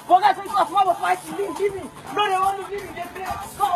Forget it was one of my living. No, they want to give me the